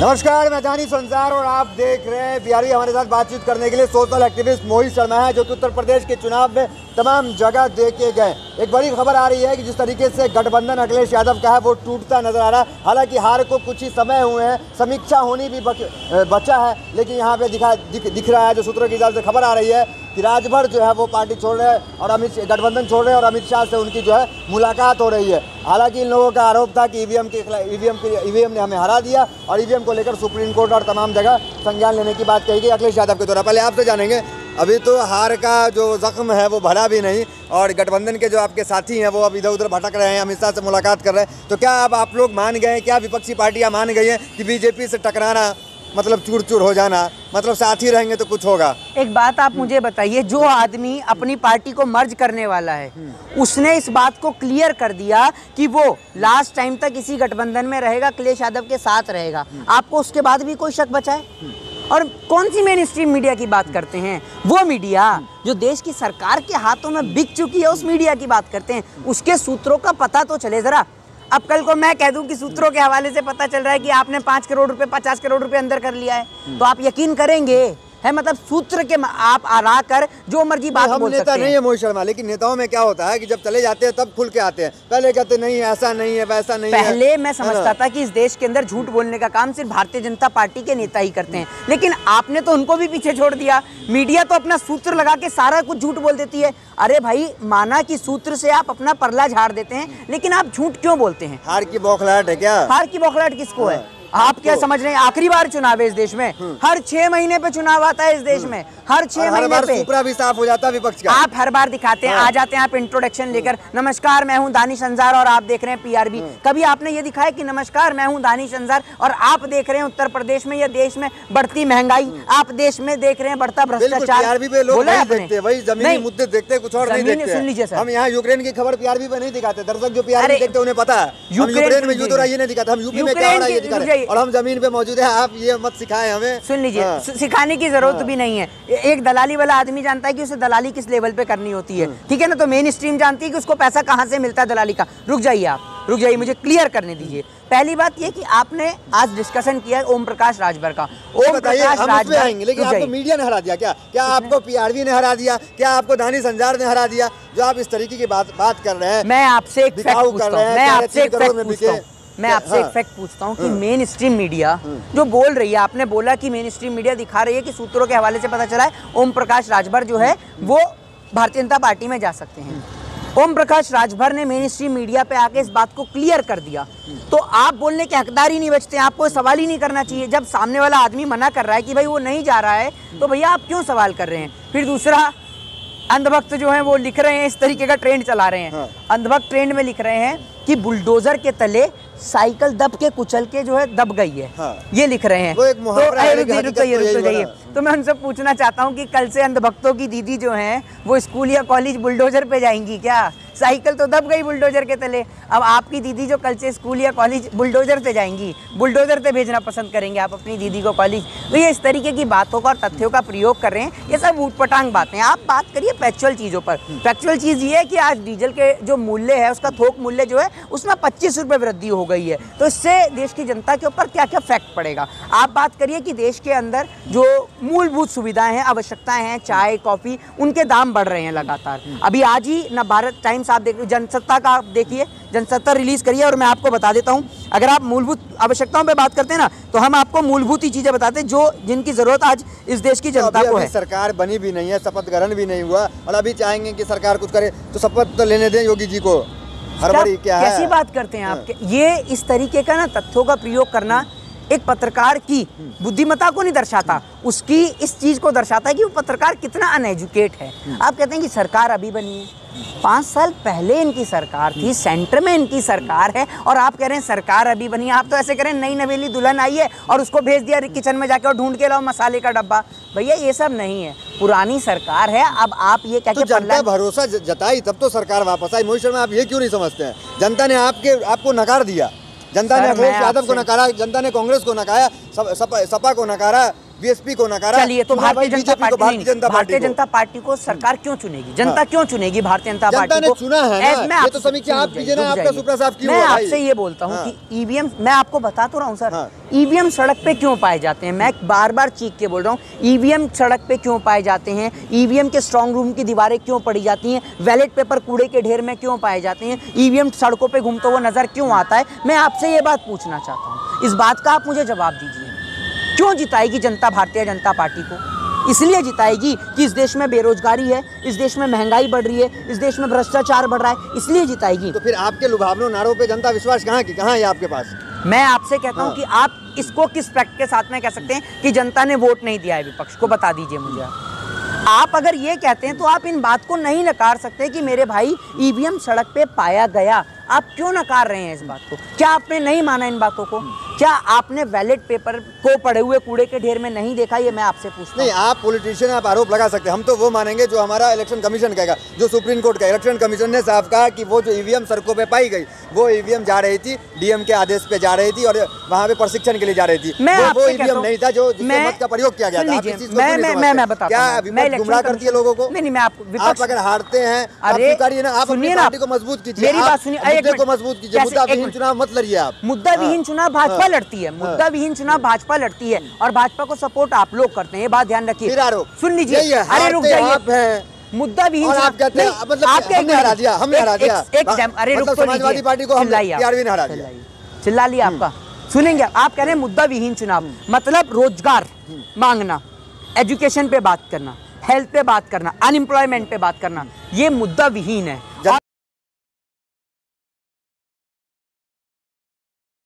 नमस्कार, मैं दानी संसार और आप देख रहे हैं बिहारी। हमारे साथ बातचीत करने के लिए सोशल एक्टिविस्ट मोहित शर्मा है, जो कि उत्तर प्रदेश के चुनाव में तमाम जगह देखे गए। एक बड़ी खबर आ रही है कि जिस तरीके से गठबंधन अखिलेश यादव का है वो टूटता नजर आ रहा है। हालांकि हार को कुछ ही समय हुए हैं, समीक्षा होनी भी बचा है, लेकिन यहाँ पे दिख रहा है, जो सूत्रों के हिसाब से खबर आ रही है कि राजभर जो है वो पार्टी छोड़ रहे हैं और गठबंधन छोड़ रहे हैं और अमित शाह से उनकी जो है मुलाकात हो रही है। हालांकि इन लोगों का आरोप था कि ईवीएम ने हमें हरा दिया और ईवीएम को लेकर सुप्रीम कोर्ट और तमाम जगह संज्ञान लेने की बात कही गई अखिलेश यादव के द्वारा। पहले आपसे जानेंगे, अभी तो हार का जो जख्म है वो भरा भी नहीं और गठबंधन के जो आपके साथी हैं वो अब इधर उधर भटक रहे हैं, अमित शाह से मुलाकात कर रहे हैं, तो क्या अब आप लोग मान गए, क्या विपक्षी पार्टियां मान गई हैं कि बीजेपी से टकराना मतलब चूर चूर हो जाना, मतलब साथ ही रहेंगे तो कुछ होगा? एक बात आप मुझे बताइए, जो आदमी अपनी पार्टी को मर्ज करने वाला है उसने इस बात को क्लियर कर दिया कि वो लास्ट टाइम तक इसी गठबंधन में रहेगा, अखिलेश यादव के साथ रहेगा। आपको उसके बाद भी कोई शक बचा है? और कौन सी मेन स्ट्रीम मीडिया की बात करते हैं? वो मीडिया जो देश की सरकार के हाथों में बिक चुकी है, उस मीडिया की बात करते हैं। उसके सूत्रों का पता तो चले जरा। अब कल को मैं कह दूं कि सूत्रों के हवाले से पता चल रहा है कि आपने 5 करोड़ रुपए 50 करोड़ रुपए अंदर कर लिया है, तो आप यकीन करेंगे? है मतलब सूत्र के आप आरा कर जो मर्जी बात बोल सकते हैं। नेता नहीं है मोहित शर्मा, लेकिन नेताओं में क्या होता है कि जब चले जाते हैं तब खुल के आते हैं, पहले कहते नहीं ऐसा नहीं है वैसा नहीं है। पहले मैं समझता था कि इस देश के अंदर झूठ बोलने का काम सिर्फ भारतीय जनता पार्टी के नेता ही करते हैं, लेकिन आपने तो उनको भी पीछे छोड़ दिया। मीडिया तो अपना सूत्र लगा के सारा कुछ झूठ बोल देती है। अरे भाई, माना कि सूत्र से आप अपना परला झाड़ देते हैं, लेकिन आप झूठ क्यों बोलते हैं? हार की बौखलाहट है क्या? हार की बौखलाहट किसको है? आप क्या समझ रहे हैं? आखिरी बार चुनाव है इस देश में, हर 6 महीने पे चुनाव आता है इस देश में, हर 6 महीने पे सुपरा भी साफ हो जाता है विपक्ष का। आप हर बार दिखाते हैं, आ जाते हैं आप इंट्रोडक्शन लेकर, नमस्कार मैं हूं दानिश अंजार और आप देख रहे हैं पीआरबी। कभी आपने ये दिखाया कि नमस्कार मैं हूं दानिश अंजार और आप देख रहे हैं उत्तर प्रदेश में या देश में बढ़ती महंगाई, आप देश में देख रहे हैं बढ़ता भ्रष्टाचार? पीआरबी पे लोग नहीं देखते, वही जमीनी मुद्दे देखते, कुछ और नहीं देखते। सुन लीजिए सर, हम यहाँ यूक्रेन की खबर पीआरबी पे नहीं दिखाते। दर्शक जो पीआरबी देखते उन्हें पता है यूक्रेन में युद्ध हो रहा है ये नहीं दिखाते, हम यूपी में क्या हो रहा है ये दिखा रहे हैं और हम जमीन पे मौजूद है। आप ये मत सिखाएं हमें। सुन लीजिए, सिखाने की जरूरत भी नहीं है। एक दलाली वाला आदमी जानता है कि उसे दलाली किस लेवल पे करनी होती है, ठीक है ना? तो मेन स्ट्रीम जानती है कि उसको पैसा कहां से मिलता है दलाली का। रुक जाइए, आप रुक जाइए, मुझे क्लियर करने दीजिए। पहली बात ये कि आपने आज डिस्कशन किया है ओम प्रकाश राजभर का। ओम प्रकाश राजभर आएंगे, लेकिन आपको मीडिया ने हरा दिया क्या? क्या आपको पीआरबी ने हरा दिया? क्या आपको दानिश संजार ने हरा दिया? जो आप इस तरीके की बात कर रहे हैं, मैं आपसे एक फैक्ट पूछता हूँ कि मेन स्ट्रीम मीडिया जो बोल रही है, आपने बोला कि मेन स्ट्रीम मीडिया दिखा रही है कि सूत्रों के हवाले से पता चला है ओम प्रकाश राजभर जो है वो भारतीय जनता पार्टी में जा सकते हैं। ओम प्रकाश राजभर ने मेन स्ट्रीम मीडिया पे आके इस बात को क्लियर कर दिया, तो आप बोलने के हकदार ही नहीं बचते, आपको सवाल ही नहीं करना चाहिए। जब सामने वाला आदमी मना कर रहा है कि भाई वो नहीं जा रहा है, तो भैया आप क्यों सवाल कर रहे हैं? फिर दूसरा, अंधभक्त जो है वो लिख रहे हैं, इस तरीके का ट्रेंड चला रहे हैं। अंधभक्त ट्रेंड में लिख रहे हैं कि बुलडोजर के तले साइकिल दब के कुचल के जो है दब गई है, ये लिख रहे हैं। तो मैं उनसे पूछना चाहता हूँ कि कल से अंधभक्तों की दीदी जो हैं वो स्कूल या कॉलेज बुलडोजर पे जाएंगी क्या? साइकिल तो दब गई बुलडोजर के तले, अब आपकी दीदी जो कल से स्कूल या कॉलेज बुलडोजर पे जाएंगी, बुलडोजर पे भेजना पसंद करेंगे आप अपनी दीदी को कॉलेज? तो ये इस तरीके की बातों का और तथ्यों का प्रयोग कर रहे हैं, ये सब ऊटपटांग बातें। आप बात करिए फैक्चुअल चीज़ों पर। फैक्चुअल चीज़ ये है कि आज डीजल के जो मूल्य है, उसका थोक मूल्य जो है उसमें 25 रुपये वृद्धि हो गई है, तो इससे देश की जनता के ऊपर क्या क्या फैक्ट पड़ेगा? आप बात करिए कि देश के अंदर जो मूलभूत सुविधाएं हैं, आवश्यकताएं हैं, चाय कॉफ़ी, उनके दाम बढ़ रहे हैं लगातार। अभी आज ही न भारत टाइम्स आप देख, जनसत्ता का आप देखिए, जनसत्ता रिलीज करिए और मैं आपको बता देता हूं, अगर आप मूलभूत आवश्यकताओं पे बात करते हैं ना, तो हम आपको मूलभूत ही चीजें बताते हैं जो जिनकी जरूरत आज इस देश की जनता को है। सरकार बनी भी नहीं है, शपथ ग्रहण भी नहीं हुआ और अभी चाहेंगे कि सरकार कुछ करे, तो शपथ तो लेने दें योगी जी को। हड़बड़ी क्या है? कैसी बात करते हैं आप? ये इस तरीके का ना तथ्यों का प्रयोग करना एक पत्रकार की बुद्धिमत्ता को नहीं दर्शाता, उसकी इस चीज को दर्शाता है कि वो पत्रकार कितना अनएजुकेट है। आप कहते हैं कि सरकार अभी बनी है, 5 साल पहले इनकी सरकार थी, सेंटर में इनकी सरकार है और आप कह रहे हैं सरकार अभी बनी है। आप तो ऐसे कह रहे हैं नई नवेली दुल्हन आई है और उसको भेज दिया किचन में जाके और ढूंढ के लाओ मसाले का डब्बा। भैया ये सब नहीं है, पुरानी सरकार है। अब आप ये क्या, तो जनता भरोसा जताई तब तो सरकार वापस आई। मोहित शर्मा, आप ये क्यों नहीं समझते हैं? जनता ने आपको नकार दिया, जनता ने अखिलेश यादव को नकारा, जनता ने कांग्रेस को नकारा, सपा को नकारा, बीएसपी को नकारा। चलिए, तो भारतीय जनता पार्टी भारतीय जनता पार्टी को सरकार क्यों चुनेगी? जनता क्यों चुनेगी भारतीय जनता पार्टी को? चुना है ना, ये तो समीक्षा आप कीजिए ना, आपका सुपरा साहब क्यों? मैं आपसे ये बोलता हूँ कि ईवीएम, मैं आपको बता तो रहा हूँ सर, ईवीएम सड़क पे क्यों पाए जाते हैं? मैं बार बार चीख के बोल रहा हूँ, ईवीएम सड़क पे क्यों पाए जाते हैं? ईवीएम के स्ट्रांग रूम की दीवारें क्यों पड़ी जाती हैं? बैलेट पेपर कूड़े के ढेर में क्यों पाए जाते हैं? ईवीएम सड़कों पे घूमता हुआ नजर क्यों आता है? मैं आपसे ये बात पूछना चाहता हूँ, इस बात का आप मुझे जवाब दीजिए। क्यों जिताएगी जनता भारतीय जनता पार्टी को? इसलिए जिताएगी कि इस देश में बेरोजगारी है, इस देश में महंगाई बढ़ रही है, इस देश में भ्रष्टाचार बढ़ रहा है, इसलिए जिताएगी। तो फिर आपके लुभावनों नारों पे जनता विश्वास कहाँ है आपके पास? मैं आपसे कहता हूं कि आप इसको किस फैक्ट के साथ में कह सकते हैं कि जनता ने वोट नहीं दिया है विपक्ष को? बता दीजिए मुझे। आप अगर ये कहते हैं तो आप इन बात को नहीं नकार सकते कि मेरे भाई ईवीएम सड़क पे पाया गया। आप क्यों नकार रहे हैं इस बात को? क्या आपने नहीं माना इन बातों को? क्या आपने बैलेट पेपर को पड़े हुए कूड़े के ढेर में नहीं देखा? ये मैं आपसे पूछता हूं। नहीं, आप पॉलिटिशियन, आप आरोप लगा सकते हैं, हम तो वो मानेंगे जो हमारा इलेक्शन कमीशन कहेगा, जो सुप्रीम कोर्ट का। इलेक्शन कमीशन ने साफ कहा कि वो जो ईवीएम सड़कों पे पाई गई, वो ईवीएम जा रही थी डीएम के आदेश पे जा रही थी और वहाँ पे प्रशिक्षण के लिए जा रही थी। वो ईवीएम नहीं था जो मत का प्रयोग किया गया था। मैं बताता क्या विपक्ष गुमराह करती है लोगों को? नहीं, मैं आपको, आप अगर हारते हैं, आप स्वीकारिए ना, आप अपनी पार्टी को मजबूत कीजिए, मेरी बात सुनिए, मुद्दे को मजबूत कीजिए, मुद्दा विहीन चुनाव मत लड़िए आप। मुद्दा विहीन चुनाव भाजपा लड़ती है, मुद्दा विहीन चुनाव भाजपा लड़ती है और भाजपा को सपोर्ट आप लोग करते हैं, ये बात ध्यान रखिए। सुन लीजिए, अरे रुक जाइए, मुद्दा विहीन आप कहते हैं मतलब हमने हरा दिया, हमने हरा दिया। अरे रुक, समाजवादी पार्टी को हमने हरा दिया। चिल्ला लिया आपका, सुनेंगे? आप कह रहे हैं मुद्दा विहीन चुनाव, मतलब रोजगार मांगना, एजुकेशन पे बात करना, हेल्थ पे बात करना, अनएम्प्लॉयमेंट पे बात करना, ये मुद्दा विहीन है।